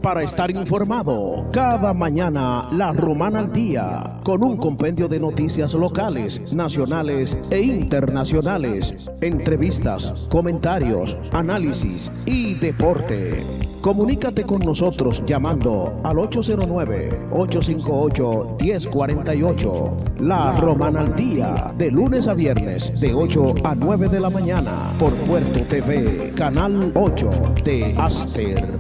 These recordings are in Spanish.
para estar informado. Cada mañana, La Romana al Día, con un compendio de noticias locales, nacionales e internacionales, entrevistas, comentarios, análisis y deporte. Comunícate con nosotros llamando al 809-858-1048. La Romana al Día, de lunes a viernes, de 8 a 9 de la mañana, por Puerto TV, Canal 8 de Aster.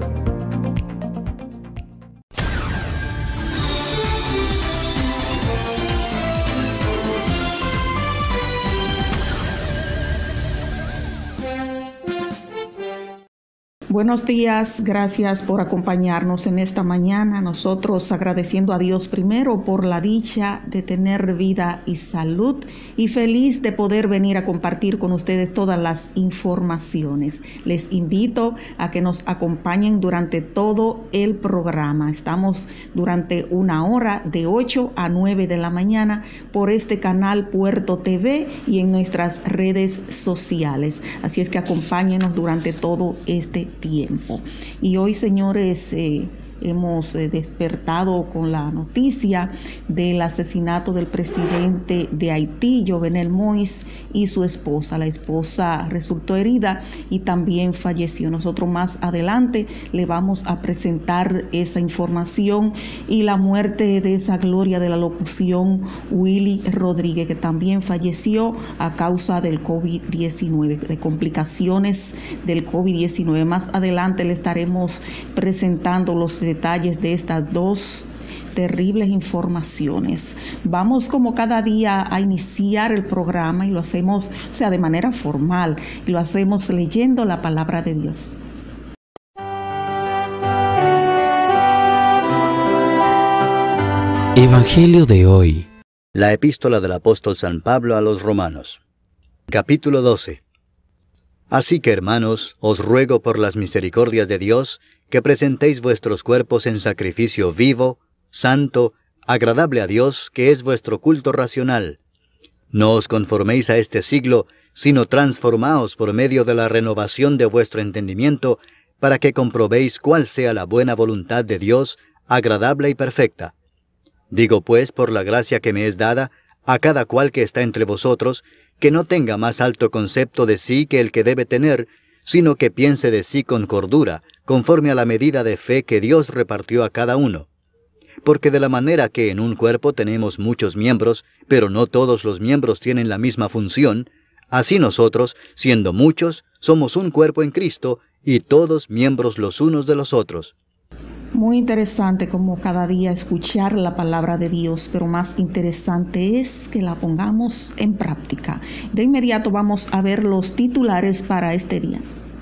Buenos días, gracias por acompañarnos en esta mañana. Nosotros agradeciendo a Dios primero por la dicha de tener vida y salud y feliz de poder venir a compartir con ustedes todas las informaciones. Les invito a que nos acompañen durante todo el programa. Estamos durante una hora de 8 a 9 de la mañana por este canal Puerto TV y en nuestras redes sociales. Así es que acompáñenos durante todo este tiempo. Y hoy, señores, hemos despertado con la noticia del asesinato del presidente de Haití, Jovenel Moïse, y su esposa. La esposa resultó herida y también falleció. Nosotros más adelante le vamos a presentar esa información y la muerte de esa gloria de la locución, Willy Rodríguez, que también falleció a causa del COVID-19, de complicaciones del COVID-19. Más adelante le estaremos presentando los detalles de estas dos terribles informaciones. Vamos como cada día a iniciar el programa y lo hacemos, de manera formal, y lo hacemos leyendo la palabra de Dios. Evangelio de hoy. La epístola del apóstol San Pablo a los Romanos. Capítulo 12. Así que, hermanos, os ruego por las misericordias de Dios que presentéis vuestros cuerpos en sacrificio vivo, santo, agradable a Dios, que es vuestro culto racional. No os conforméis a este siglo, sino transformaos por medio de la renovación de vuestro entendimiento, para que comprobéis cuál sea la buena voluntad de Dios, agradable y perfecta. Digo pues, por la gracia que me es dada, a cada cual que está entre vosotros, que no tenga más alto concepto de sí que el que debe tener, sino que piense de sí con cordura, conforme a la medida de fe que Dios repartió a cada uno. Porque de la manera que en un cuerpo tenemos muchos miembros, pero no todos los miembros tienen la misma función, así nosotros, siendo muchos, somos un cuerpo en Cristo, y todos miembros los unos de los otros. Muy interesante como cada día escuchar la palabra de Dios, pero más interesante es que la pongamos en práctica. De inmediato vamos a ver los titulares para este día.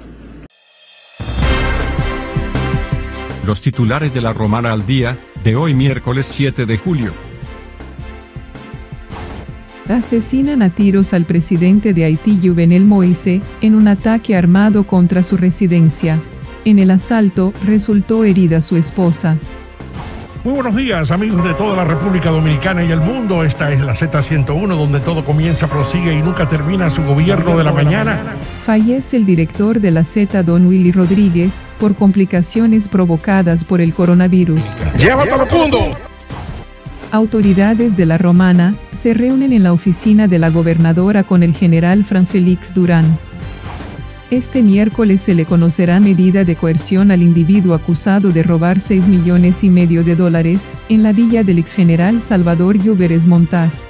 Los titulares de La Romana al Día, de hoy miércoles 7 de julio. Asesinan a tiros al presidente de Haití, Jovenel Moïse, en un ataque armado contra su residencia. En el asalto, resultó herida su esposa. Muy buenos días, amigos de toda la República Dominicana y el mundo. Esta es la Z101, donde todo comienza, prosigue y nunca termina su gobierno de la mañana. Fallece el director de la Z, don Willy Rodríguez, por complicaciones provocadas por el coronavirus. ¡Llévatelo, Cundo! Autoridades de La Romana se reúnen en la oficina de la gobernadora con el general Fran Félix Durán. Este miércoles se le conocerá medida de coerción al individuo acusado de robar $6,5 millones en la villa del exgeneral Salvador Llúveres Montaz.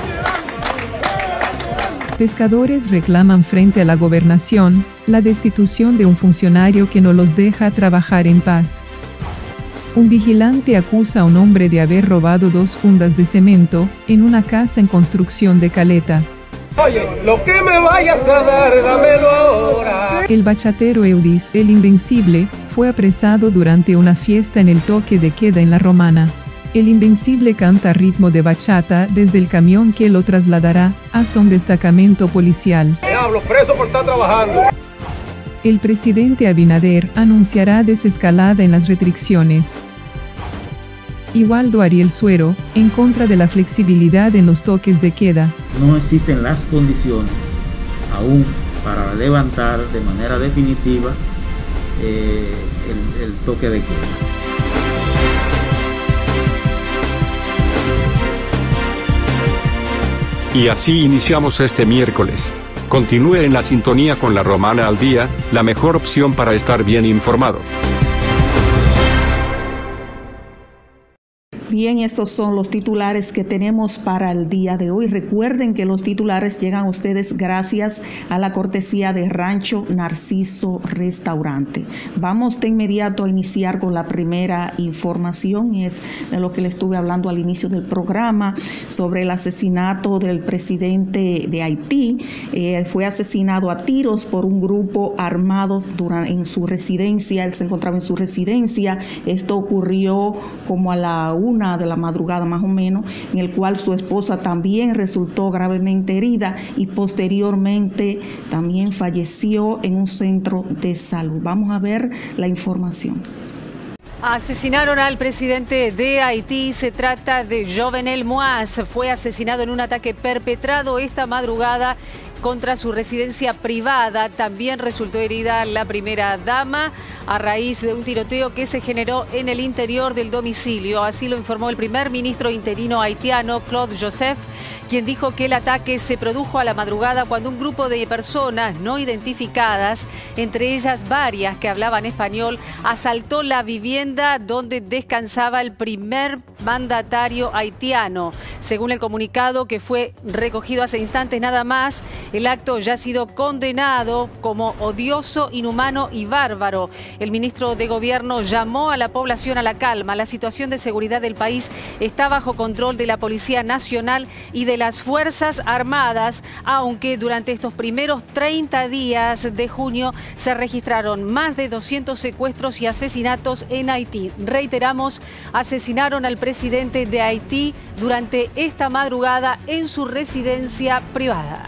Pescadores reclaman frente a la gobernación la destitución de un funcionario que no los deja trabajar en paz. Un vigilante acusa a un hombre de haber robado 2 fundas de cemento en una casa en construcción de Caleta. Oye, lo que me vayas a dar, dámelo ahora. El bachatero Eudis, el Invencible, fue apresado durante una fiesta en el toque de queda en La Romana. El Invencible canta a ritmo de bachata desde el camión que lo trasladará hasta un destacamento policial. Diablo, preso por estar trabajando. El presidente Abinader anunciará desescalada en las restricciones. Igualdo Ariel Suero, en contra de la flexibilidad en los toques de queda. No existen las condiciones aún para levantar de manera definitiva el toque de queda. Y así iniciamos este miércoles. Continúe en la sintonía con La Romana al Día, la mejor opción para estar bien informado. Bien, estos son los titulares que tenemos para el día de hoy. Recuerden que los titulares llegan a ustedes gracias a la cortesía de Rancho Narciso Restaurante. Vamos de inmediato a iniciar con la primera información, y es de lo que le estuve hablando al inicio del programa, sobre el asesinato del presidente de Haití. Fue asesinado a tiros por un grupo armado en su residencia. Él se encontraba en su residencia. Esto ocurrió como a la 1 de la madrugada más o menos, en el cual su esposa también resultó gravemente herida y posteriormente también falleció en un centro de salud. Vamos a ver la información. Asesinaron al presidente de Haití. Se trata de Jovenel Moïse. Fue asesinado en un ataque perpetrado esta madrugada contra su residencia privada. También resultó herida la primera dama a raíz de un tiroteo que se generó en el interior del domicilio. Así lo informó el primer ministro interino haitiano, Claude Joseph, quien dijo que el ataque se produjo a la madrugada cuando un grupo de personas no identificadas, entre ellas varias que hablaban español, asaltó la vivienda donde descansaba el primer mandatario haitiano. Según el comunicado que fue recogido hace instantes nada más, el acto ya ha sido condenado como odioso, inhumano y bárbaro. El ministro de Gobierno llamó a la población a la calma. La situación de seguridad del país está bajo control de la Policía Nacional y de las Fuerzas Armadas, aunque durante estos primeros 30 días de junio se registraron más de 200 secuestros y asesinatos en Haití. Reiteramos, asesinaron al presidente de Haití durante esta madrugada en su residencia privada.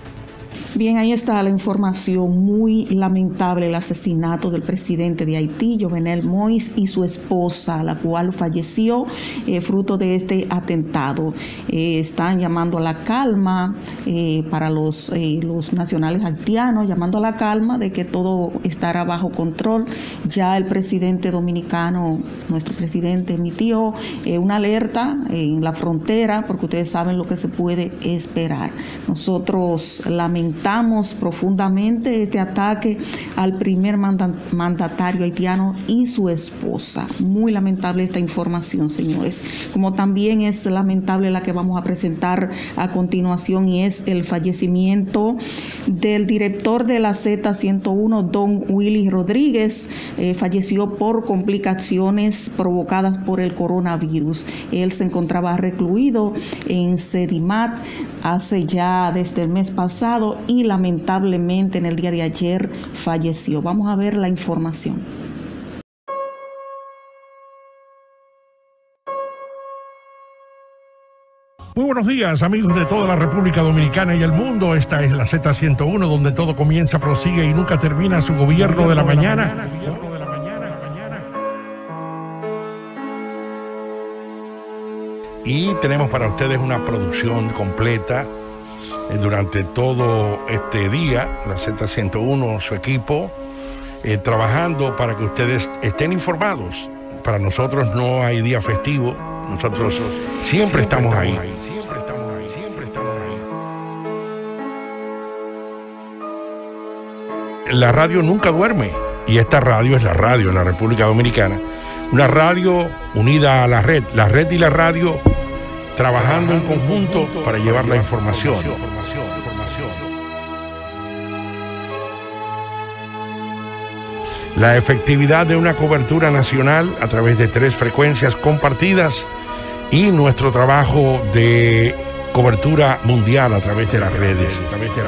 Bien, ahí está la información. Muy lamentable el asesinato del presidente de Haití, Jovenel Moïse, y su esposa, la cual falleció fruto de este atentado. Están llamando a la calma para los nacionales haitianos, llamando a la calma de que todo estará bajo control. Ya el presidente dominicano, nuestro presidente, emitió una alerta en la frontera, porque ustedes saben lo que se puede esperar. Nosotros lamentamos profundamente este ataque al primer mandatario haitiano y su esposa. Muy lamentable esta información, señores. Como también es lamentable la que vamos a presentar a continuación, y es el fallecimiento del director de la Z101, don Willy Rodríguez. Falleció por complicaciones provocadas por el coronavirus. Él se encontraba recluido en Sedimat hace ya desde el mes pasado y lamentablemente en el día de ayer falleció. Vamos a ver la información. Muy buenos días, amigos de toda la República Dominicana y el mundo. Esta es la Z101, donde todo comienza, prosigue y nunca termina su gobierno de la mañana. Y tenemos para ustedes una producción completa durante todo este día. La Z101, su equipo, trabajando para que ustedes estén informados. Para nosotros no hay día festivo, nosotros siempre estamos ahí. La radio nunca duerme, y esta radio es la radio en la República Dominicana. Una radio unida a la red y la radio trabajando en conjunto para llevar la información. La efectividad de una cobertura nacional a través de 3 frecuencias compartidas y nuestro trabajo de cobertura mundial a través de las redes.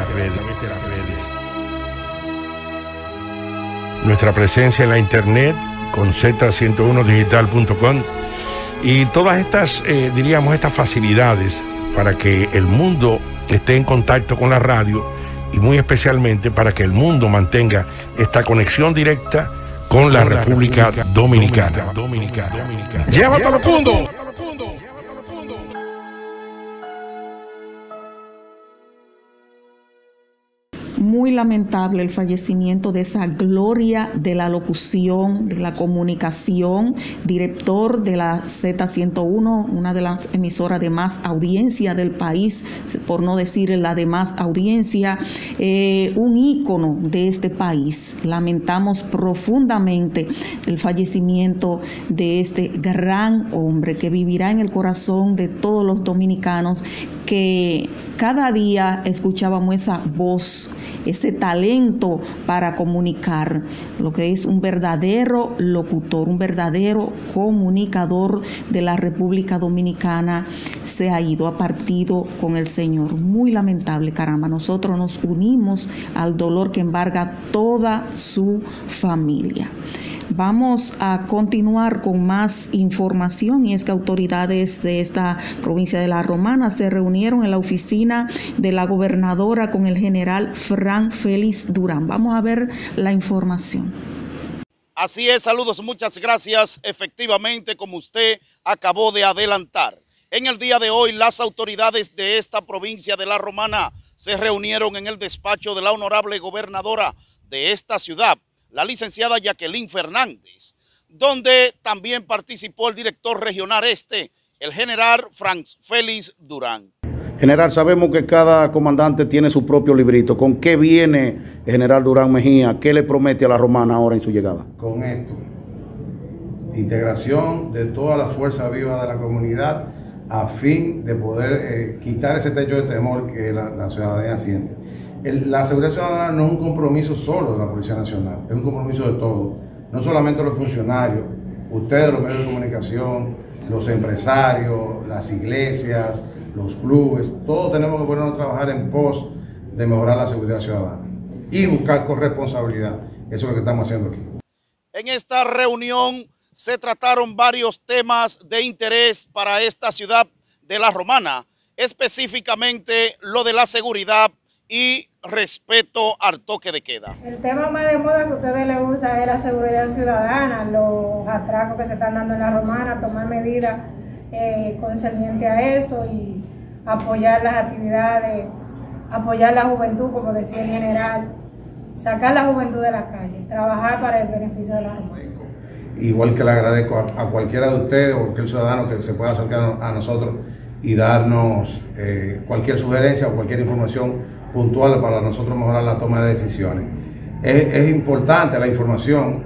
Nuestra presencia en la internet con z101digital.com y todas estas, estas facilidades para que el mundo esté en contacto con la radio, y muy especialmente para que el mundo mantenga esta conexión directa con la República Dominicana. ¡Llévatelo, Cundo! Muy lamentable el fallecimiento de esa gloria de la locución, de la comunicación, director de la Z101, una de las emisoras de más audiencia del país, por no decir la de más audiencia, un ícono de este país. Lamentamos profundamente el fallecimiento de este gran hombre que vivirá en el corazón de todos los dominicanos, que cada día escuchábamos esa voz, ese talento para comunicar, lo que es un verdadero locutor, un verdadero comunicador de la República Dominicana. Se ha ido, ha partido con el Señor. Muy lamentable, caramba. Nosotros nos unimos al dolor que embarga toda su familia. Vamos a continuar con más información, y es que autoridades de esta provincia de La Romana se reunieron en la oficina de la gobernadora con el general Fran Félix Durán. Vamos a ver la información. Así es, saludos, muchas gracias. Efectivamente, como usted acabó de adelantar, en el día de hoy las autoridades de esta provincia de La Romana se reunieron en el despacho de la honorable gobernadora de esta ciudad, la licenciada Jacqueline Fernández, donde también participó el director regional el general Fran Félix Durán. General, sabemos que cada comandante tiene su propio librito. ¿Con qué viene el general Durán Mejía? ¿Qué le promete a La Romana ahora en su llegada? Con esto, integración de todas las fuerzas vivas de la comunidad a fin de poder quitar ese techo de temor que la ciudadanía siente. La seguridad ciudadana no es un compromiso solo de la Policía Nacional, es un compromiso de todos, no solamente los funcionarios, ustedes, los medios de comunicación, los empresarios, las iglesias, los clubes, todos tenemos que ponernos a trabajar en pos de mejorar la seguridad ciudadana y buscar corresponsabilidad. Eso es lo que estamos haciendo aquí. En esta reunión se trataron varios temas de interés para esta ciudad de La Romana, específicamente lo de la seguridad y respeto al toque de queda. El tema más de moda que a ustedes les gusta es la seguridad ciudadana, los atracos que se están dando en La Romana, tomar medidas concernientes a eso y apoyar las actividades, apoyar la juventud, como decía el general, sacar la juventud de la calle, trabajar para el beneficio de La Romana. Igual que le agradezco a cualquiera de ustedes o cualquier ciudadano que se pueda acercar a nosotros y darnos cualquier sugerencia o cualquier información puntual para nosotros mejorar la toma de decisiones. Es importante la información,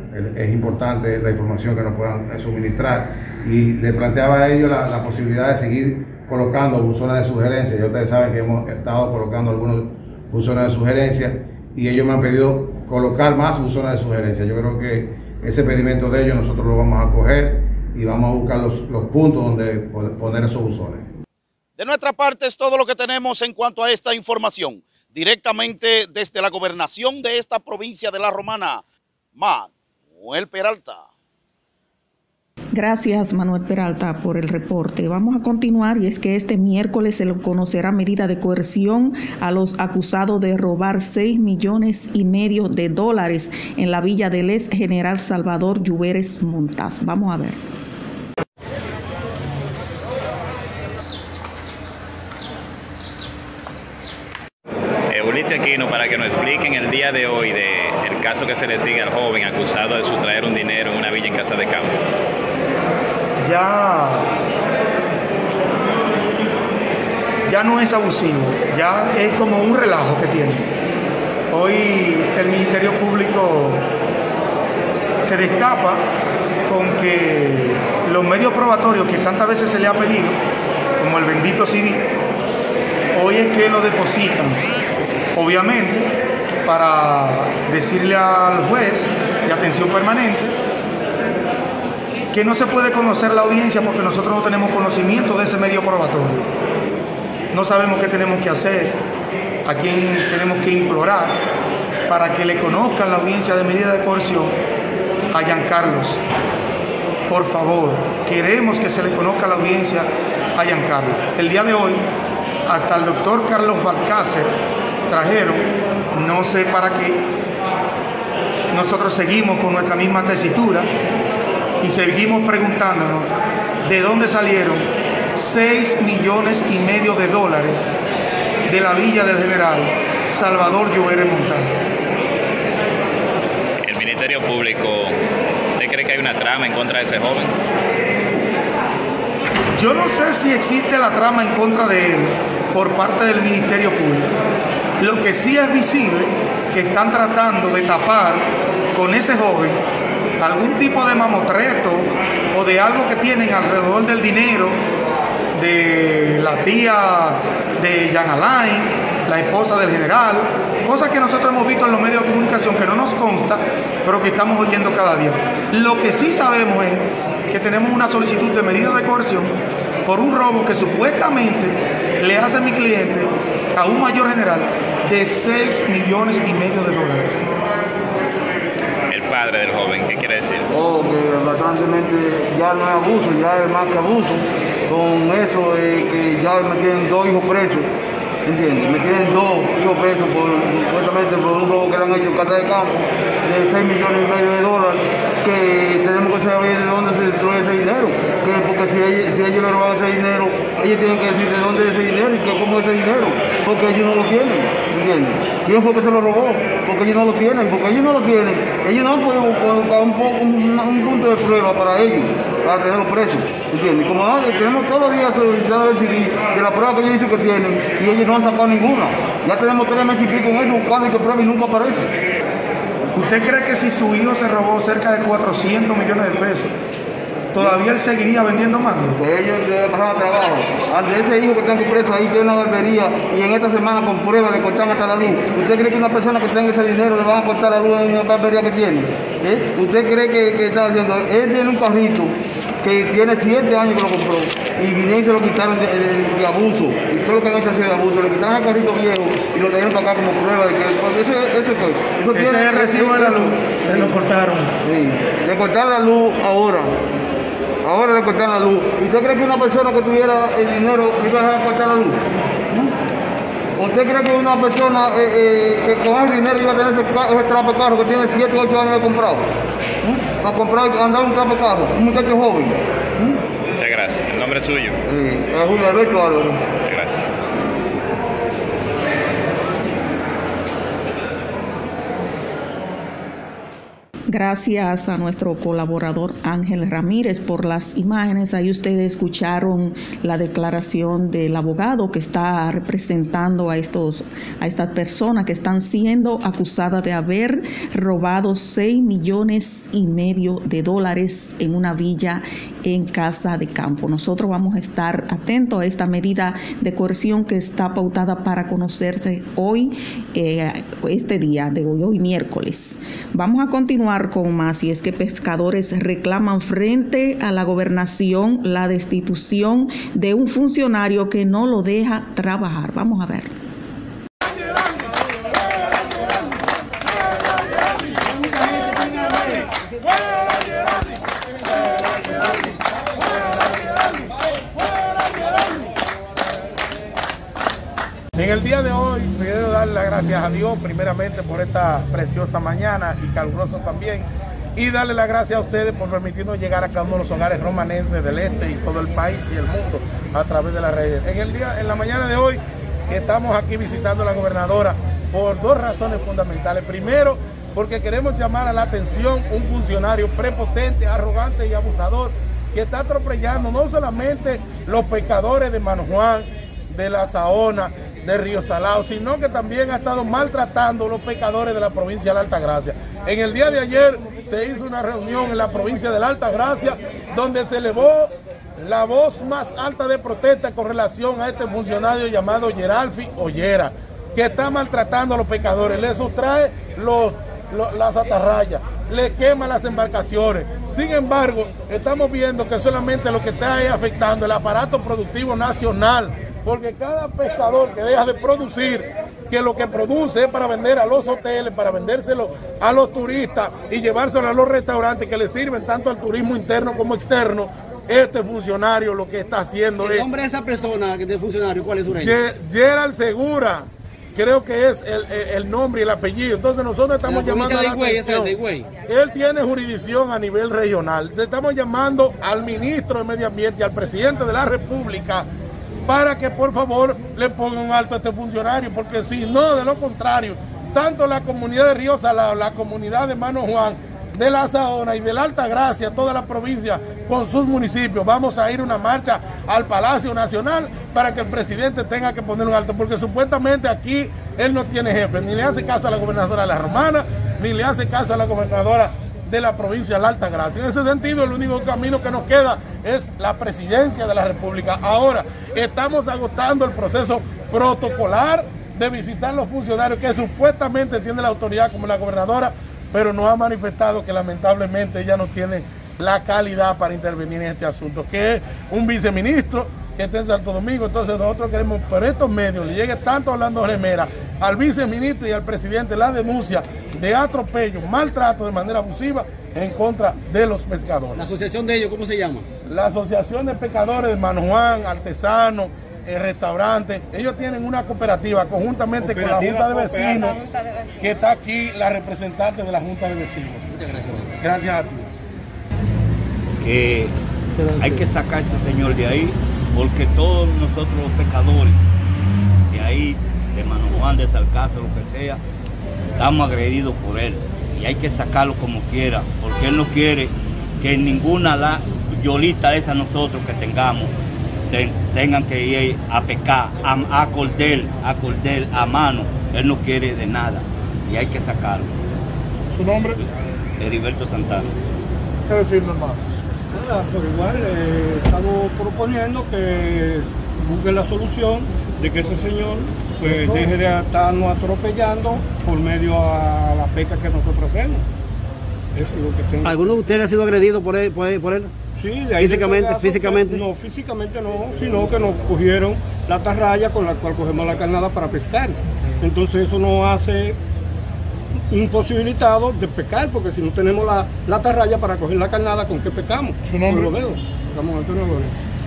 que nos puedan suministrar, y le planteaba a ellos la posibilidad de seguir colocando buzones de sugerencias. Ya ustedes saben que hemos estado colocando algunos buzones de sugerencias y ellos me han pedido colocar más buzones de sugerencias. Yo creo que ese pedimento de ellos nosotros lo vamos a coger y vamos a buscar los puntos donde poner esos buzones. De nuestra parte es todo lo que tenemos en cuanto a esta información. Directamente desde la gobernación de esta provincia de La Romana, Manuel Peralta. Gracias, Manuel Peralta, por el reporte. Vamos a continuar, y es que este miércoles se le conocerá medida de coerción a los acusados de robar $6,5 millones en la villa del ex general Salvador Lluveres Montaz. Vamos a ver. Ulises Aquino, para que nos expliquen el día de hoy del caso que se le sigue al joven acusado de sustraer un dinero en una villa en Casa de Campo. Ya no es abusivo, ya es como un relajo que tiene. Hoy el Ministerio Público se destapa con que los medios probatorios que tantas veces se le ha pedido, como el bendito CD, hoy es que lo depositan. Obviamente, para decirle al juez de atención permanente que no se puede conocer la audiencia porque nosotros no tenemos conocimiento de ese medio probatorio. No sabemos qué tenemos que hacer, a quién tenemos que implorar para que le conozcan la audiencia de medida de coerción a Giancarlos. Por favor, queremos que se le conozca la audiencia a Giancarlos. El día de hoy, hasta el doctor Carlos Balcácer trajeron, no sé para qué. Nosotros seguimos con nuestra misma tesitura y seguimos preguntándonos de dónde salieron $6,5 millones de la villa del general Salvador Llovere Montaz. El Ministerio Público, ¿usted cree que hay una trama en contra de ese joven? Yo no sé si existe la trama en contra de él por parte del Ministerio Público. Lo que sí es visible que están tratando de tapar con ese joven algún tipo de mamotreto o de algo que tienen alrededor del dinero de la tía de Jean Alain, la esposa del general, cosas que nosotros hemos visto en los medios de comunicación que no nos consta, pero que estamos oyendo cada día. Lo que sí sabemos es que tenemos una solicitud de medida de coerción por un robo que supuestamente le hace a mi cliente, a un mayor general, de 6,5 millones de dólares. El padre del joven, ¿qué quiere decir? Oh, que bastantemente ya no es abuso, ya es más que abuso. Con eso que ya me tienen 2 hijos presos, ¿entiendes? Me tienen 2 hijos presos supuestamente por un robo que le han hecho en casa de campo de 6,5 millones de dólares, que tenemos que saber de dónde se destruye ese dinero, que porque si ellos le roban ese dinero, ellos tienen que decir de dónde es ese dinero y que cómo es ese dinero, porque ellos no lo tienen, ¿entiendes? ¿Quién fue que se lo robó? Porque ellos no lo tienen, ellos no han podido buscar un punto de prueba para ellos, para tenerlos presos, ¿entiendes? Como no, tenemos todos los días solicitando el CD de la prueba que ellos dicen que tienen y ellos no han sacado ninguna. Ya tenemos 3 meses y pico con eso buscando y que prueba y nunca aparece. ¿Usted cree que si su hijo se robó cerca de 400 millones de pesos, todavía él seguiría vendiendo mango? Ellos pasaban trabajo. Ante ese hijo que tengo preso ahí tiene una barbería y en esta semana con pruebas le cortan hasta la luz. ¿Usted cree que una persona que tenga ese dinero le van a cortar la luz en la barbería que tiene? ¿Usted cree que está haciendo? Él tiene un carrito que tiene 7 años que lo compró y vinieron y se lo quitaron de abuso, y todo lo que han hecho es de abuso, le quitaron el carrito viejo y lo trajeron para acá como prueba de que eso ese es el recibo de la luz, le lo cortaron. Sí, le cortaron la luz ahora le cortaron la luz. ¿Y usted cree que una persona que tuviera el dinero le iba a dejar cortar la luz? ¿Usted cree que una persona que con el dinero iba a tener ese trapo de carro que tiene 7 o 8 años de comprado? Para comprar, andar un trapo de carro, un muchacho joven. Muchas gracias. ¿El nombre es suyo? Julio Alberto Álvarez. Gracias. Gracias a nuestro colaborador Ángel Ramírez por las imágenes. Ahí ustedes escucharon la declaración del abogado que está representando a estas personas que están siendo acusadas de haber robado 6,5 millones de dólares en una villa en Casa de Campo. Nosotros vamos a estar atentos a esta medida de coerción que está pautada para conocerse hoy, este día de hoy miércoles. Vamos a continuar con más, y es que pescadores reclaman frente a la gobernación la destitución de un funcionario que no lo deja trabajar. Vamos a ver. En el día de hoy quiero darle las gracias a Dios primeramente por esta preciosa mañana y calurosa también, y darle las gracias a ustedes por permitirnos llegar a cada uno de los hogares romanenses del este y todo el país y el mundo a través de las redes. En la mañana de hoy estamos aquí visitando a la gobernadora por 2 razones fundamentales. Primero, porque queremos llamar a la atención un funcionario prepotente, arrogante y abusador que está atropellando no solamente los pescadores de Mano Juan, de La Saona, de Río Salado, sino que también ha estado maltratando a los pescadores de la provincia de la Altagracia. En el día de ayer se hizo una reunión en la provincia de la Altagracia donde se elevó la voz más alta de protesta con relación a este funcionario llamado Geralfi Ollera, que está maltratando a los pescadores, le sustrae las atarrayas, le quema las embarcaciones. Sin embargo, estamos viendo que solamente lo que está es afectando el aparato productivo nacional, porque cada pescador que deja de producir, que lo que produce es para vender a los hoteles, para vendérselo a los turistas y llevárselo a los restaurantes que le sirven tanto al turismo interno como externo, este funcionario lo que está haciendo es... ¿El nombre de esa persona, de funcionario, cuál es su nombre? Gerald Segura, creo que es el nombre y el apellido. Entonces nosotros estamos llamando a la atención. Él tiene jurisdicción a nivel regional. Estamos llamando al ministro de Medio Ambiente y al presidente de la República para que por favor le pongan un alto a este funcionario, porque si no, de lo contrario, tanto la comunidad de Río Salado, la comunidad de Mano Juan, de la Saona y de la Altagracia, toda la provincia con sus municipios, vamos a ir a una marcha al Palacio Nacional para que el presidente tenga que poner un alto, porque supuestamente aquí él no tiene jefe, ni le hace caso a la gobernadora de La Romana, ni le hace caso a la gobernadora de la provincia de la Altagracia. En ese sentido, el único camino que nos queda es la presidencia de la República. Ahora, estamos agotando el proceso protocolar de visitar los funcionarios que supuestamente tiene la autoridad como la gobernadora, pero nos ha manifestado que lamentablemente ella no tiene la calidad para intervenir en este asunto, que es un viceministro que está en Santo Domingo. Entonces nosotros queremos por estos medios le llegue tanto a Orlando Remera, al viceministro y al presidente la denuncia de atropello, maltrato de manera abusiva en contra de los pescadores. ¿La asociación de ellos cómo se llama? La Asociación de Pescadores de Mano Juan, Artesanos, restaurantes, ellos tienen una cooperativa conjuntamente con la Junta de Vecinos, que está aquí la representante de la Junta de Vecinos. Muchas gracias. Gracias a ti. Hay que sacar a ese señor de ahí, porque todos nosotros los pescadores de ahí, de Mano Juan, de Salcazo, lo que sea, estamos agredidos por él y hay que sacarlo como quiera, porque él no quiere que ninguna yolita de esa nosotros que tengamos tengan que ir a pescar, a cordel, a mano. Él no quiere de nada y hay que sacarlo. ¿Su nombre? Heriberto Santana. ¿Qué decirle, hermano? Por igual estamos proponiendo que busquen la solución de que ese señor pues deje de estarnos atropellando por medio a la pesca que nosotros hacemos. Eso es lo que tengo. ¿Alguno de ustedes ha sido agredido por él? Sí, de ahí ¿Físicamente? No, físicamente no, sino que nos cogieron la atarraya con la cual cogemos la carnada para pescar. Entonces eso nos hace imposibilitado de pescar, porque si no tenemos la atarraya para coger la carnada, ¿con qué pescamos? ¿Su nombre? Con los dedos. Estamos Antonio López.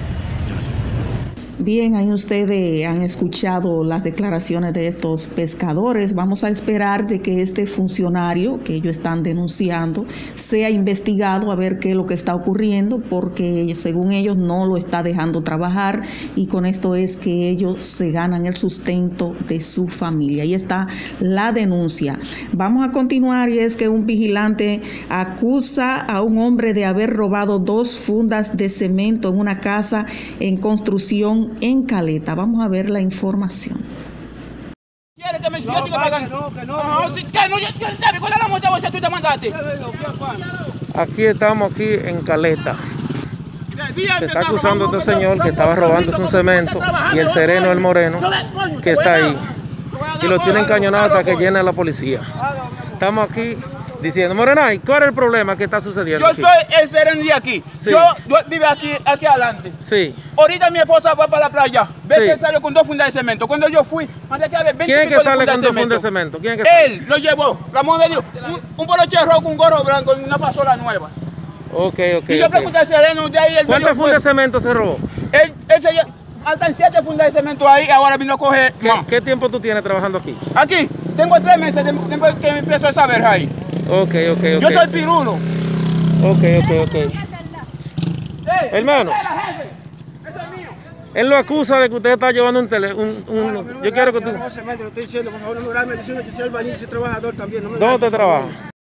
Bien, ahí ustedes han escuchado las declaraciones de estos pescadores. Vamos a esperar de que este funcionario que ellos están denunciando sea investigado a ver qué es lo que está ocurriendo, porque según ellos no lo está dejando trabajar y con esto es que ellos se ganan el sustento de su familia. Ahí está la denuncia. Vamos a continuar y es que un vigilante acusa a un hombre de haber robado 2 fundas de cemento en una casa en construcción en Caleta. Vamos a ver la información. ¿Quiere que me yo siga pagando? Que no. ¿Qué no? ¿Cuál es la multa que tú te mandaste? Aquí estamos en Caleta. Se está acusando a este señor que estaba robándose un cemento y el sereno, el moreno, que está ahí. Y lo tienen encañonado hasta que llena la policía. Estamos aquí diciendo, Morenay, ¿cuál es el problema que está sucediendo? Yo soy el sereno de aquí. Sí. Yo vivo aquí adelante. Sí. Ahorita mi esposa va para la playa. Ve que salió con 2 fundas de cemento. Cuando yo fui, mandé que haber 20 ¿Quién que sale con 2 fundas de cemento? ¿Quién que sale? Él lo llevó. Ramón me dio un poloche rojo con un gorro blanco y una pasola nueva. Ok. Y yo pregunté al sereno de ahí. ¿Cuántas fundas de cemento se robó? Él se faltan 7 fundas de cemento ahí, ahora vino a coger más. ¿Qué tiempo tú tienes trabajando aquí? Aquí, tengo 3 meses después que empiezo a saber ahí. Ok. Yo soy pirulo. Ok. Hermano, él lo acusa de que usted está llevando un yo quiero que tú... No se mete, lo estoy diciendo, por favor, no lograrme, yo soy albañil, soy trabajador también. ¿Dónde te trabaja?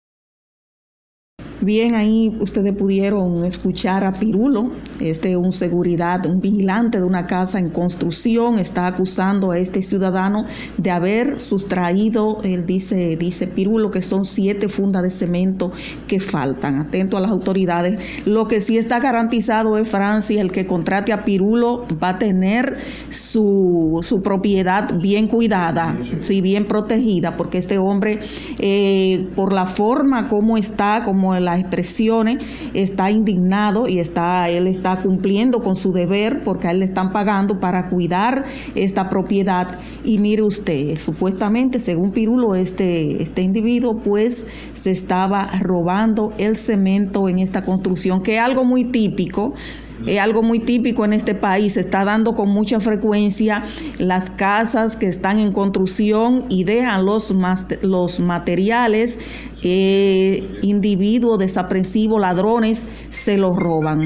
Bien, ahí ustedes pudieron escuchar a Pirulo, un seguridad, un vigilante de una casa en construcción, está acusando a este ciudadano de haber sustraído, él dice Pirulo, que son 7 fundas de cemento que faltan. Atento a las autoridades. Lo que sí está garantizado es, Francis, el que contrate a Pirulo va a tener su propiedad bien cuidada, sí, bien protegida, porque este hombre, por la forma como está, como las expresiones, está indignado y él está cumpliendo con su deber porque a él le están pagando para cuidar esta propiedad. Y mire usted, supuestamente, según Pirulo, este individuo pues se estaba robando el cemento en esta construcción, que es algo muy típico. Es algo muy típico en este país, se está dando con mucha frecuencia las casas que están en construcción y dejan los materiales, individuos desaprensivos, ladrones, se los roban.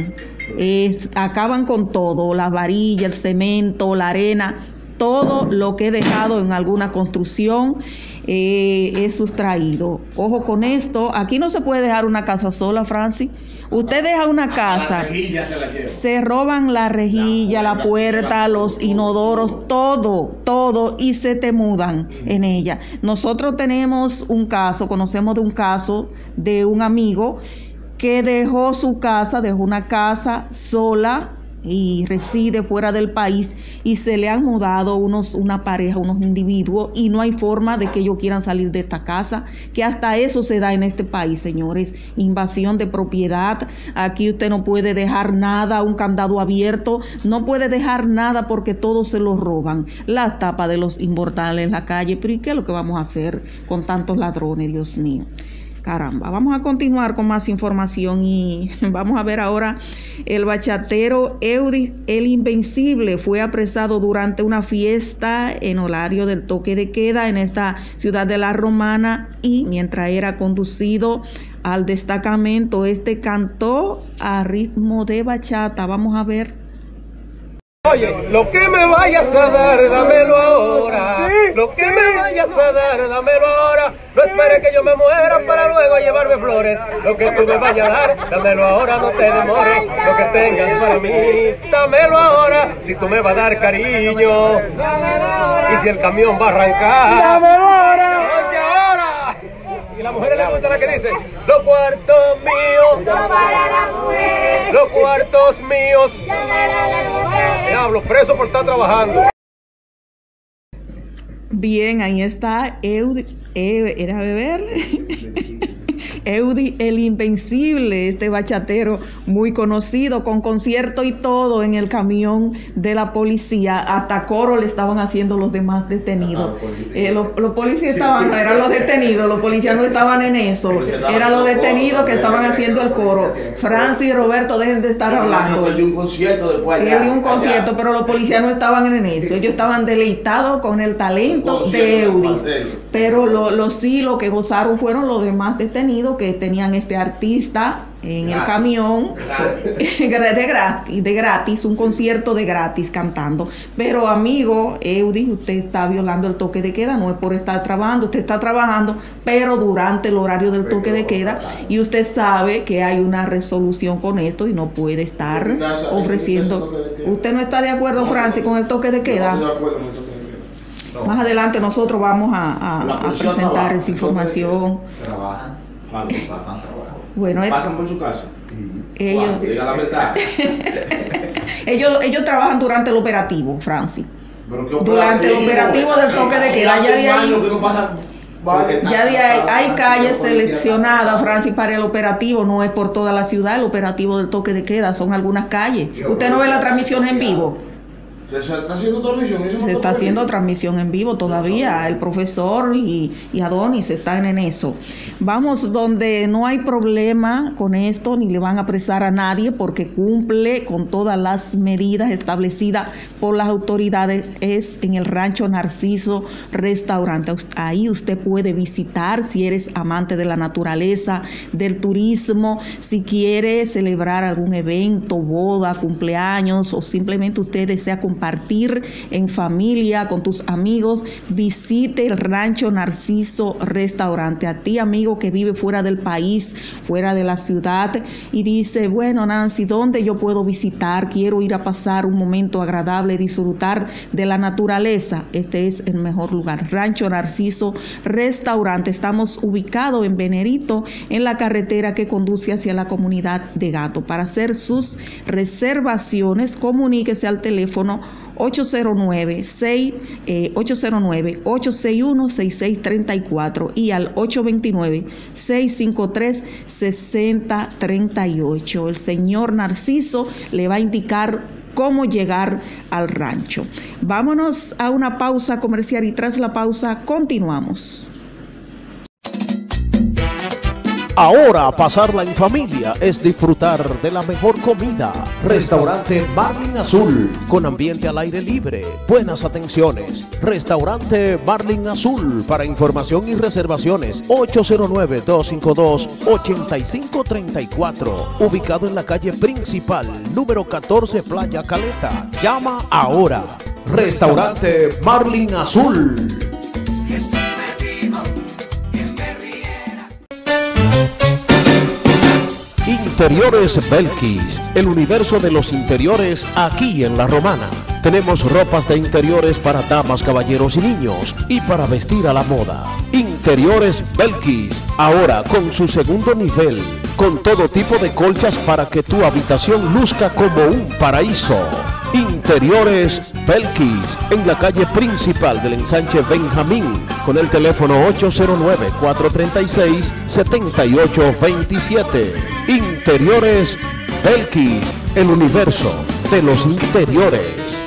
acaban con todo, las varillas, el cemento, la arena, todo lo que he dejado en alguna construcción es sustraído. Ojo con esto, aquí no se puede dejar una casa sola, Francis. Usted deja una casa, se roban la rejilla, la puerta, los inodoros, todo, y se te mudan en ella. Nosotros tenemos un caso, conocemos de un caso de un amigo que dejó su casa, dejó una casa sola y reside fuera del país, y se le han mudado una pareja, unos individuos, y no hay forma de que ellos quieran salir de esta casa, que hasta eso se da en este país, señores. Invasión de propiedad. Aquí usted no puede dejar nada, un candado abierto, no puede dejar nada porque todo se lo roban. Las tapas de los inmortales en la calle. Pero ¿y qué es lo que vamos a hacer con tantos ladrones, Dios mío? Caramba, vamos a continuar con más información y vamos a ver ahora el bachatero Eudi el Invencible fue apresado durante una fiesta en horario del toque de queda en esta ciudad de La Romana, y mientras era conducido al destacamento, cantó a ritmo de bachata. Vamos a ver. Oye, lo que me vayas a dar, dámelo ahora. Lo que me vayas a dar, dámelo ahora. No esperes que yo me muera para luego llevarme flores. Lo que tú me vayas a dar, dámelo ahora, no te demores. Lo que tengas para mí, dámelo ahora. Si tú me vas a dar cariño, y si el camión va a arrancar, dámelo ahora. Oye, ahora. Y la mujer le gusta la que dice: los cuartos míos, los cuartos míos. Diablo, preso por estar trabajando. Bien, ahí está Eudi, era beber. Eudi el Invencible, bachatero muy conocido, con concierto y todo en el camión de la policía. Hasta coro le estaban haciendo los demás detenidos. Los policías estaban, eran los detenidos, los policías no estaban en eso. Eran los detenidos que estaban haciendo el coro. Francis y Roberto, dejen de estar hablando. Él dio un concierto después. Él dio un concierto, pero los policías no estaban en eso. Ellos estaban deleitados con el talento de Eudi. Pero lo que gozaron fueron los demás detenidos que tenían artista en el camión de gratis, un concierto de gratis cantando. Pero amigo Eudi, usted está violando el toque de queda, no es por estar trabajando, usted está trabajando, pero durante el horario del toque de queda, y usted sabe que hay una resolución con esto y no puede estar ofreciendo. ¿Usted no está de acuerdo, Francis, con el toque de queda? Más adelante nosotros vamos a presentar esa información. Trabajan, pasan trabajo. Bueno, pasan por su casa. Ellos, diga la verdad. ellos trabajan durante el operativo, Francis. Durante el operativo del toque de queda. Ya de ahí hay calles seleccionadas, Francis, para el operativo. No es por toda la ciudad el operativo del toque de queda, son algunas calles. Usted no ve la transmisión en vivo. ¿Se está haciendo transmisión? Se está haciendo transmisión en vivo todavía. El profesor y Adonis están en eso. Vamos donde no hay problema con esto, ni le van a apresar a nadie porque cumple con todas las medidas establecidas por las autoridades. Es en el Rancho Narciso Restaurante. Ahí usted puede visitar si eres amante de la naturaleza, del turismo, si quiere celebrar algún evento, boda, cumpleaños, o simplemente usted desea compartir en familia con tus amigos. Visite el Rancho Narciso Restaurante. A ti, amigo que vive fuera del país, fuera de la ciudad, y dice: bueno, Nancy, ¿dónde yo puedo visitar? Quiero ir a pasar un momento agradable, disfrutar de la naturaleza. Este es el mejor lugar. Rancho Narciso Restaurante. Estamos ubicados en Venerito, en la carretera que conduce hacia la comunidad de Gato. Para hacer sus reservaciones, comuníquese al teléfono 809-861-6634 y al 829-653-6038. El señor Narciso le va a indicar cómo llegar al rancho. Vámonos a una pausa comercial y tras la pausa continuamos. Ahora pasarla en familia es disfrutar de la mejor comida. Restaurante Marlin Azul, con ambiente al aire libre, buenas atenciones. Restaurante Marlin Azul, para información y reservaciones 809-252-8534, ubicado en la calle principal, número 14, Playa Caleta. Llama ahora. Restaurante Marlin Azul. Interiores Belkis, el universo de los interiores aquí en La Romana. Tenemos ropas de interiores para damas, caballeros y niños, y para vestir a la moda. Interiores Belkis, ahora con su segundo nivel, con todo tipo de colchas para que tu habitación luzca como un paraíso. Interiores Belkis, en la calle principal del ensanche Benjamín, con el teléfono 809-436-7827. Interiores Belkis, el universo de los interiores.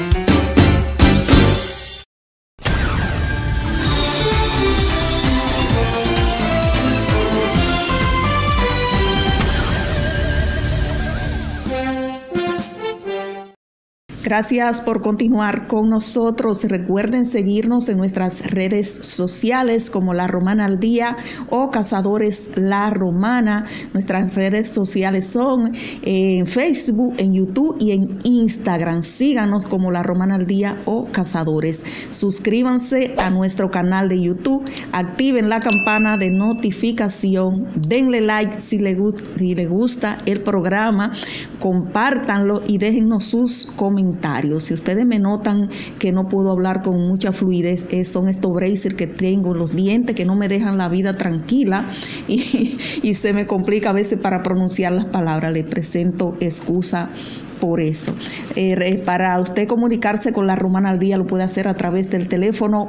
Gracias por continuar con nosotros. Recuerden seguirnos en nuestras redes sociales como La Romana al Día o Cazadores La Romana. Nuestras redes sociales son en Facebook, en YouTube y en Instagram. Síganos como La Romana al Día o Cazadores. Suscríbanse a nuestro canal de YouTube. Activen la campana de notificación. Denle like si les gusta el programa. Compártanlo y déjennos sus comentarios. Si ustedes me notan que no puedo hablar con mucha fluidez, son estos braces que tengo, los dientes que no me dejan la vida tranquila y se me complica a veces para pronunciar las palabras. Le presento excusa por esto. Para usted comunicarse con La Romana al Día lo puede hacer a través del teléfono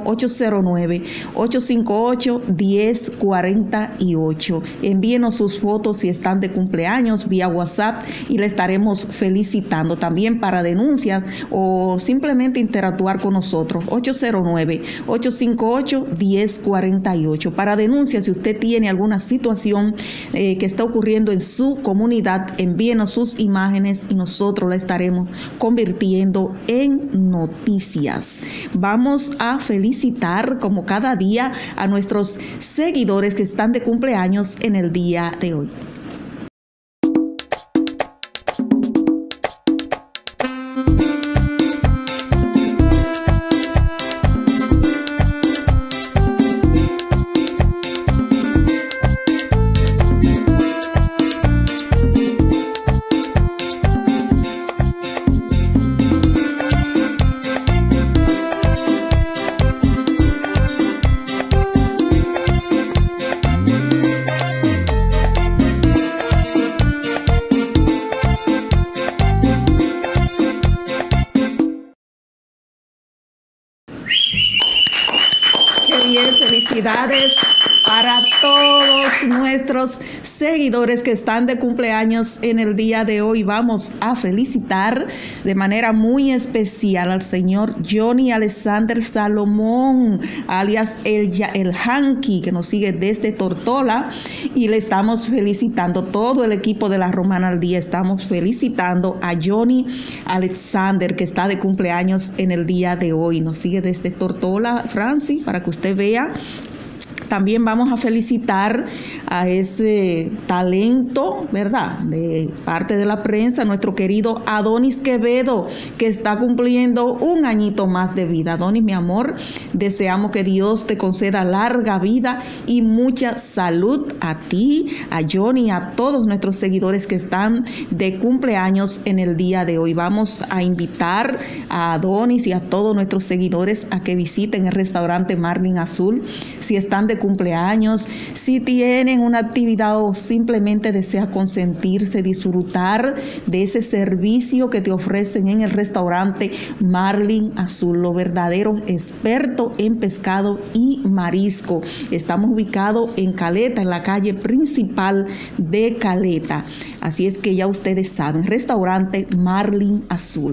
809-858-1048. Envíenos sus fotos si están de cumpleaños vía WhatsApp y le estaremos felicitando. También para denuncias o simplemente interactuar con nosotros, 809-858-1048. Para denuncias, si usted tiene alguna situación que está ocurriendo en su comunidad, envíenos sus imágenes y nosotros la estaremos convirtiendo en noticias. Vamos a felicitar como cada día a nuestros seguidores que están de cumpleaños en el día de hoy. Felicidades para todos nuestros seguidores que están de cumpleaños en el día de hoy. Vamos a felicitar de manera muy especial al señor Johnny Alexander Salomón, alias el Hanky, que nos sigue desde Tortola, y le estamos felicitando, todo el equipo de La Romana al Día, estamos felicitando a Johnny Alexander, que está de cumpleaños en el día de hoy. Nos sigue desde Tortola, Francis, para que usted vea. También vamos a felicitar a ese talento, ¿verdad?, de parte de la prensa, nuestro querido Adonis Quevedo, que está cumpliendo un añito más de vida. Adonis, mi amor, deseamos que Dios te conceda larga vida y mucha salud a ti, a Johnny, a todos nuestros seguidores que están de cumpleaños en el día de hoy. Vamos a invitar a Adonis y a todos nuestros seguidores a que visiten el restaurante Marlin Azul. Si están de cumpleaños, si tienen una actividad o simplemente desea consentirse, disfrutar de ese servicio que te ofrecen en el restaurante Marlin Azul, lo verdadero experto en pescado y marisco. Estamos ubicados en Caleta, en la calle principal de Caleta. Así es que ya ustedes saben, restaurante Marlin Azul.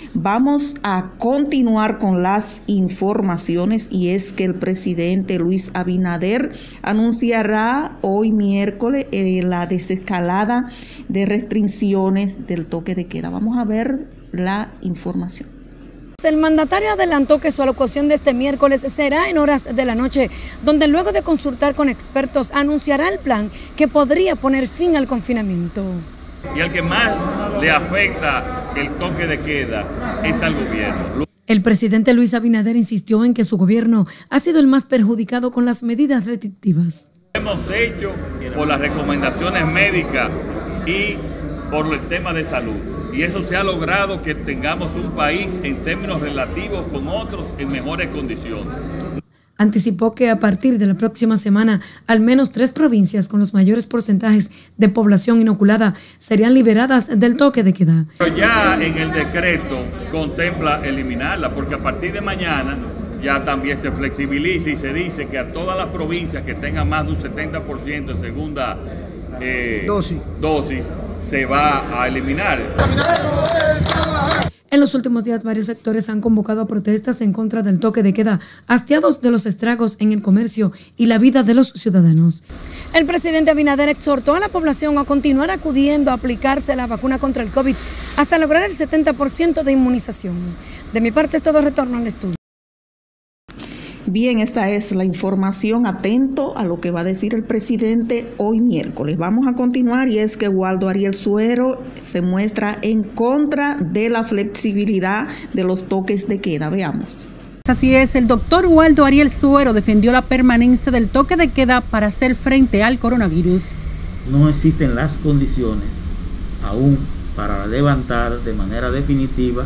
Vamos a continuar con las informaciones y es que el presidente Luis Abinader anunciará hoy miércoles la desescalada de restricciones del toque de queda. Vamos a ver la información. El mandatario adelantó que su alocución de este miércoles será en horas de la noche, donde luego de consultar con expertos anunciará el plan que podría poner fin al confinamiento. Y al que más le afecta el toque de queda es al gobierno. El presidente Luis Abinader insistió en que su gobierno ha sido el más perjudicado con las medidas restrictivas. Hemos hecho por las recomendaciones médicas y por el tema de salud. Y eso se ha logrado que tengamos un país en términos relativos con otros en mejores condiciones. Anticipó que a partir de la próxima semana, al menos 3 provincias con los mayores porcentajes de población inoculada serían liberadas del toque de queda. Pero ya en el decreto contempla eliminarla, porque a partir de mañana ya también se flexibiliza y se dice que a todas las provincias que tengan más de un 70% de segunda dosis se va a eliminar. En los últimos días, varios sectores han convocado a protestas en contra del toque de queda, hastiados de los estragos en el comercio y la vida de los ciudadanos. El presidente Abinader exhortó a la población a continuar acudiendo a aplicarse la vacuna contra el COVID hasta lograr el 70% de inmunización. De mi parte es todo, retorno al estudio. Bien, esta es la información. Atento a lo que va a decir el presidente hoy miércoles. Vamos a continuar y es que Waldo Ariel Suero se muestra en contra de la flexibilidad de los toques de queda. Veamos. Así es, el doctor Waldo Ariel Suero defendió la permanencia del toque de queda para hacer frente al coronavirus. No existen las condiciones aún para levantar de manera definitiva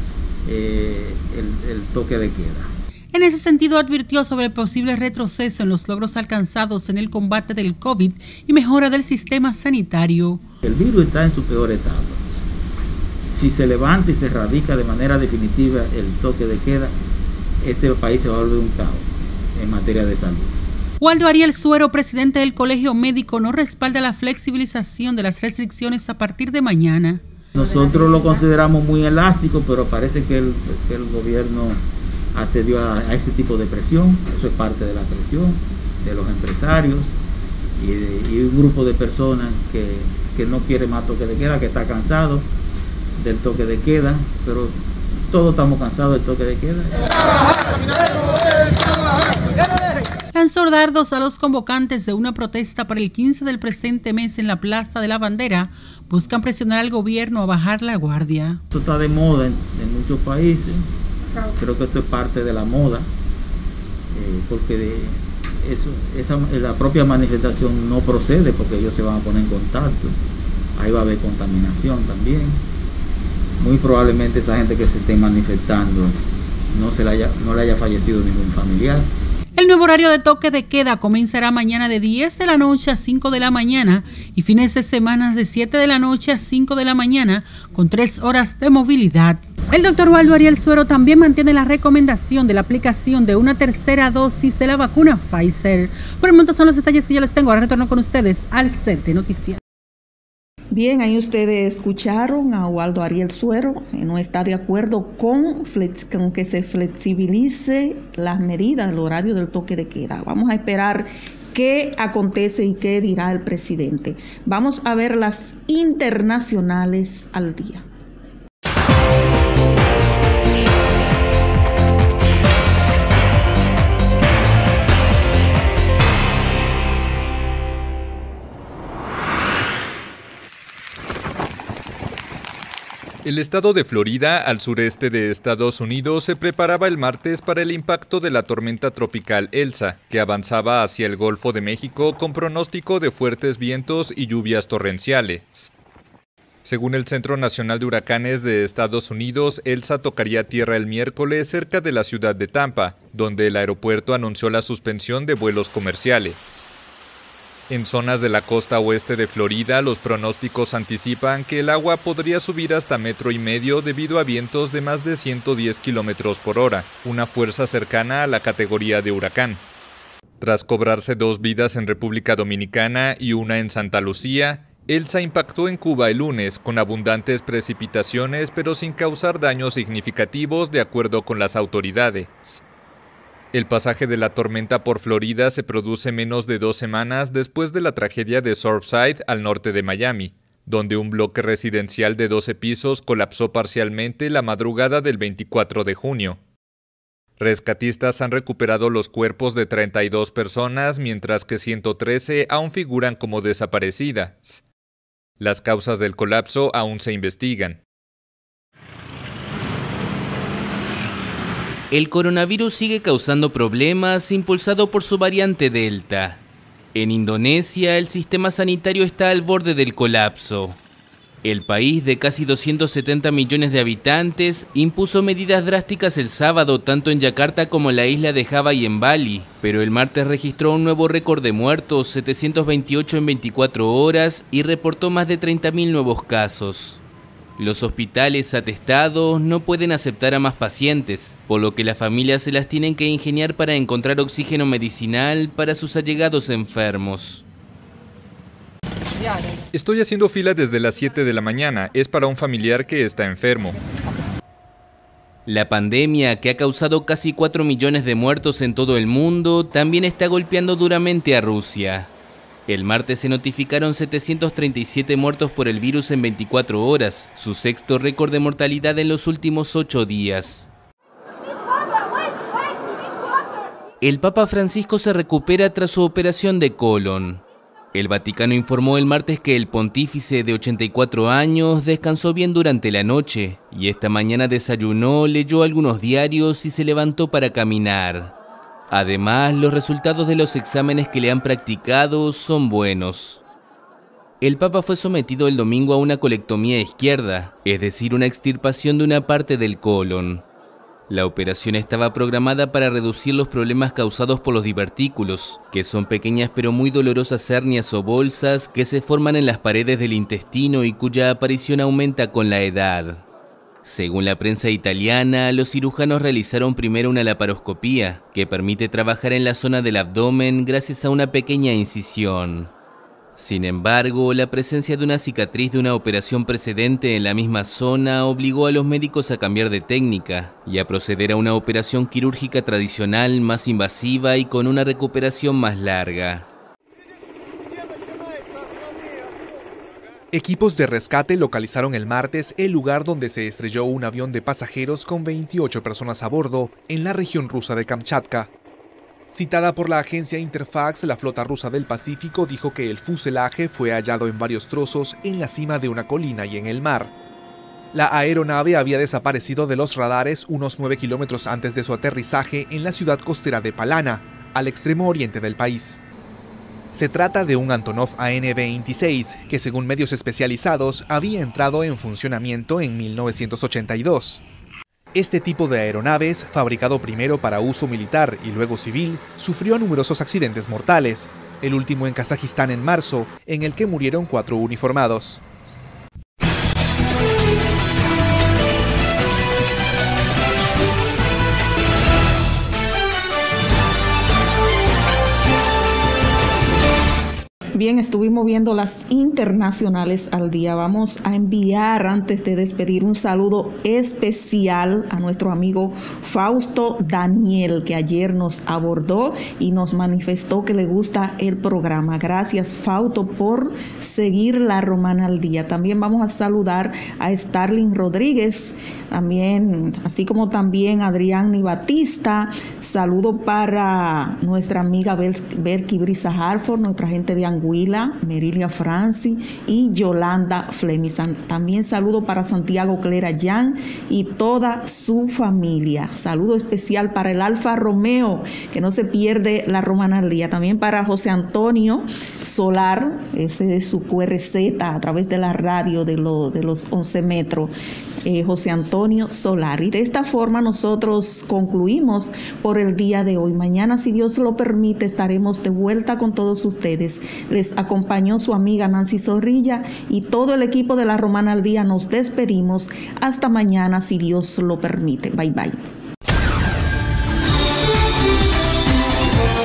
el toque de queda. En ese sentido, advirtió sobre el posible retroceso en los logros alcanzados en el combate del COVID y mejora del sistema sanitario. El virus está en su peor etapa. Si se levanta y se erradica de manera definitiva el toque de queda, este país se va a volver un caos en materia de salud. Waldo Ariel Suero, presidente del Colegio Médico, no respalda la flexibilización de las restricciones a partir de mañana. Nosotros lo consideramos muy elástico, pero parece que el gobierno accedió a ese tipo de presión. Eso es parte de la presión de los empresarios y un grupo de personas que no quiere más toque de queda, que está cansado del toque de queda, pero todos estamos cansados del toque de queda. Lanzó dardos a los convocantes de una protesta para el 15 del presente mes en la Plaza de la Bandera. Buscan presionar al gobierno a bajar la guardia. Esto está de moda en muchos países. Creo que esto es parte de la moda, porque la propia manifestación no procede porque ellos se van a poner en contacto. Ahí va a haber contaminación también. Muy probablemente esa gente que se esté manifestando no le haya fallecido ningún familiar. El nuevo horario de toque de queda comenzará mañana de 10 de la noche a 5 de la mañana y fines de semana de 7 de la noche a 5 de la mañana con 3 horas de movilidad. El doctor Waldo Ariel Suero también mantiene la recomendación de la aplicación de una tercera dosis de la vacuna Pfizer. Por el momento son los detalles que yo les tengo. Ahora retorno con ustedes al set de noticias. Bien, ahí ustedes escucharon a Waldo Ariel Suero, no está de acuerdo con que se flexibilice las medidas del horario del toque de queda. Vamos a esperar qué acontece y qué dirá el presidente. Vamos a ver las internacionales al día. El estado de Florida, al sureste de Estados Unidos, se preparaba el martes para el impacto de la tormenta tropical Elsa, que avanzaba hacia el Golfo de México con pronóstico de fuertes vientos y lluvias torrenciales. Según el Centro Nacional de Huracanes de Estados Unidos, Elsa tocaría tierra el miércoles cerca de la ciudad de Tampa, donde el aeropuerto anunció la suspensión de vuelos comerciales. En zonas de la costa oeste de Florida, los pronósticos anticipan que el agua podría subir hasta 1,5 metros debido a vientos de más de 110 kilómetros por hora, una fuerza cercana a la categoría de huracán. Tras cobrarse 2 vidas en República Dominicana y una en Santa Lucía, Elsa impactó en Cuba el lunes con abundantes precipitaciones, pero sin causar daños significativos de acuerdo con las autoridades. El pasaje de la tormenta por Florida se produce menos de 2 semanas después de la tragedia de Surfside al norte de Miami, donde un bloque residencial de 12 pisos colapsó parcialmente la madrugada del 24 de junio. Rescatistas han recuperado los cuerpos de 32 personas, mientras que 113 aún figuran como desaparecidas. Las causas del colapso aún se investigan. El coronavirus sigue causando problemas, impulsado por su variante Delta. En Indonesia, el sistema sanitario está al borde del colapso. El país, de casi 270 millones de habitantes, impuso medidas drásticas el sábado tanto en Yakarta como en la isla de Java y en Bali, pero el martes registró un nuevo récord de muertos, 728 en 24 horas, y reportó más de 30.000 nuevos casos. Los hospitales atestados no pueden aceptar a más pacientes, por lo que las familias se las tienen que ingeniar para encontrar oxígeno medicinal para sus allegados enfermos. Estoy haciendo fila desde las 7 de la mañana. Es para un familiar que está enfermo. La pandemia, que ha causado casi 4 millones de muertos en todo el mundo, también está golpeando duramente a Rusia. El martes se notificaron 737 muertos por el virus en 24 horas, su sexto récord de mortalidad en los últimos 8 días. El Papa Francisco se recupera tras su operación de colon. El Vaticano informó el martes que el pontífice de 84 años descansó bien durante la noche y esta mañana desayunó, leyó algunos diarios y se levantó para caminar. Además, los resultados de los exámenes que le han practicado son buenos. El Papa fue sometido el domingo a una colectomía izquierda, es decir, una extirpación de una parte del colon. La operación estaba programada para reducir los problemas causados por los divertículos, que son pequeñas pero muy dolorosas hernias o bolsas que se forman en las paredes del intestino y cuya aparición aumenta con la edad. Según la prensa italiana, los cirujanos realizaron primero una laparoscopía, que permite trabajar en la zona del abdomen gracias a una pequeña incisión. Sin embargo, la presencia de una cicatriz de una operación precedente en la misma zona obligó a los médicos a cambiar de técnica y a proceder a una operación quirúrgica tradicional más invasiva y con una recuperación más larga. Equipos de rescate localizaron el martes el lugar donde se estrelló un avión de pasajeros con 28 personas a bordo en la región rusa de Kamchatka. Citada por la agencia Interfax, la flota rusa del Pacífico dijo que el fuselaje fue hallado en varios trozos en la cima de una colina y en el mar. La aeronave había desaparecido de los radares unos 9 kilómetros antes de su aterrizaje en la ciudad costera de Palana, al extremo oriente del país. Se trata de un Antonov AN-26 que, según medios especializados, había entrado en funcionamiento en 1982. Este tipo de aeronaves, fabricado primero para uso militar y luego civil, sufrió numerosos accidentes mortales, el último en Kazajistán en marzo, en el que murieron 4 uniformados. Bien, estuvimos viendo las internacionales al día. Vamos a enviar, antes de despedir, un saludo especial a nuestro amigo Fausto Daniel, que ayer nos abordó y nos manifestó que le gusta el programa. Gracias, Fausto, por seguir La Romana al día. También vamos a saludar a Starling Rodríguez, también, así como también Adrián Batista. Saludo para nuestra amiga Berky Brisa Harford, nuestra gente de Anguila, Merilia Franci y Yolanda Fleming. También saludo para Santiago Clera Jan y toda su familia. Saludo especial para el Alfa Romeo, que no se pierde La Romana al día. También para José Antonio Solar, ese es su QRZ a través de la radio de los 11 metros. José Antonio Solar. Y de esta forma nosotros concluimos por el día de hoy. Mañana, si Dios lo permite, estaremos de vuelta con todos ustedes. Les acompañó su amiga Nancy Zorrilla y todo el equipo de La Romana al día. Nos despedimos. Hasta mañana, si Dios lo permite. Bye, bye.